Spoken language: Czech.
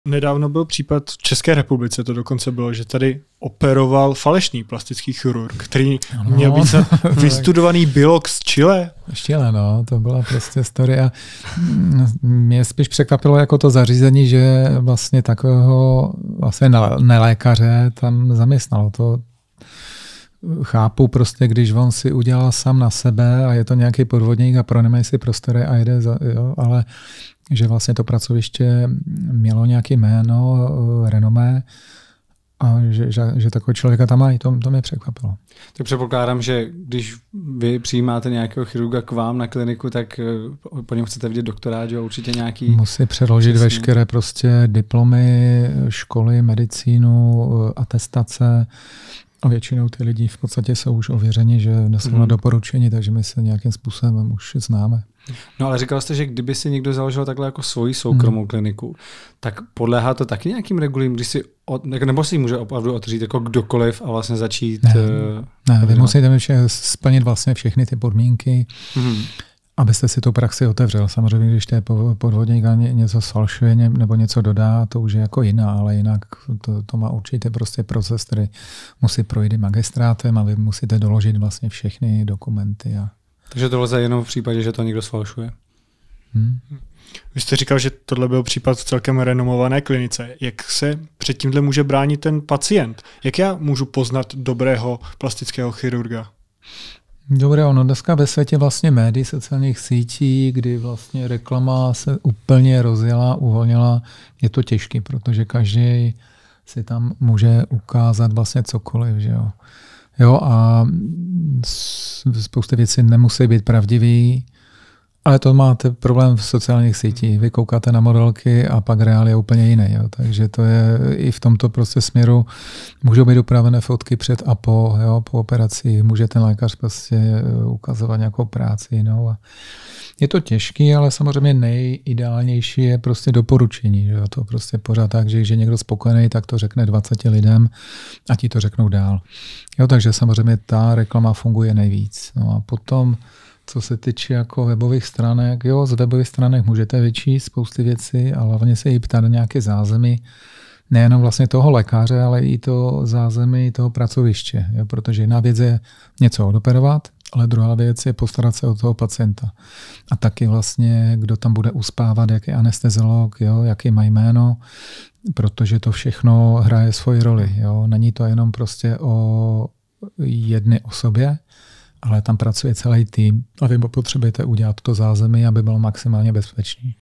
Nedávno byl případ v České republice, to dokonce bylo, že tady operoval falešný plastický chirurg, který měl být vystudovaný biolog z Chile. Z Chile, no, to byla prostě story. A mě spíš překvapilo jako to zařízení, že vlastně takového vlastně nelékaře tam zaměstnalo. To chápu prostě, když on si udělal sám na sebe a je to nějaký podvodník a pronajme si prostory a jde, ale že vlastně to pracoviště mělo nějaké jméno, renomé a že takového člověka tam mají, to mě překvapilo. Tak předpokládám, že když vy přijímáte nějakého chirurga k vám na kliniku, tak po něm chcete vidět doktorát, že určitě nějaký... Musí předložit veškeré prostě diplomy, školy, medicínu, atestace. A většinou ty lidi v podstatě jsou už ověřeni, že nesou na doporučení, takže my se nějakým způsobem už známe. No ale říkal jste, že kdyby si někdo založil takhle jako svoji soukromou kliniku, tak podléhá to taky nějakým regulím, když si nebo si může opravdu otevřít jako kdokoliv a vlastně začít... Ne, vy musíte splnit vlastně všechny ty podmínky, abyste si tu praxi otevřel. Samozřejmě, když to je podvodník a něco sfalšuje nebo něco dodá, to už je jako jiná, ale jinak to má určitě prostě proces, který musí projít magistrátem a vy musíte doložit vlastně všechny dokumenty. Takže to lze jenom v případě, že to někdo sfalšuje. Vy jste říkal, že tohle byl případ v celkem renomované klinice. Jak se před tímhle může bránit ten pacient? Jak já můžu poznat dobrého plastického chirurga? Dobré, ono dneska ve světě vlastně médií, sociálních sítí, kdy vlastně reklama se úplně rozjela, uvolnila, je to těžké, protože každý si tam může ukázat vlastně cokoliv, že jo. Jo, a spousta věcí nemusí být pravdivý, ale to máte problém v sociálních sítích. Vy koukáte na modelky a pak reál je úplně jiný. Jo. Takže to je i v tomto prostě směru. Můžou být upravené fotky před a po, jo, po operaci. Může ten lékař prostě ukazovat nějakou práci jinou. A je to těžký, ale samozřejmě nejideálnější je prostě doporučení. Že jo. To prostě pořád tak, že když je někdo spokojený, tak to řekne 20 lidem a ti to řeknou dál. Jo, takže samozřejmě ta reklama funguje nejvíc. No a potom co se týče jako webových stránek, jo, z webových stránek můžete vyčíst spousty věcí a hlavně se jí ptát na nějaké zázemí, nejenom vlastně toho lékaře, ale i to zázemí toho pracoviště, jo, protože jedna věc je něco odoperovat, ale druhá věc je postarat se o toho pacienta. A taky vlastně, kdo tam bude uspávat, jaký anesteziolog, jo, jaký má jméno, protože to všechno hraje svoji roli. Jo. Není to jenom prostě o jedné osobě, ale tam pracuje celý tým a vy potřebujete udělat to zázemí, aby bylo maximálně bezpečný.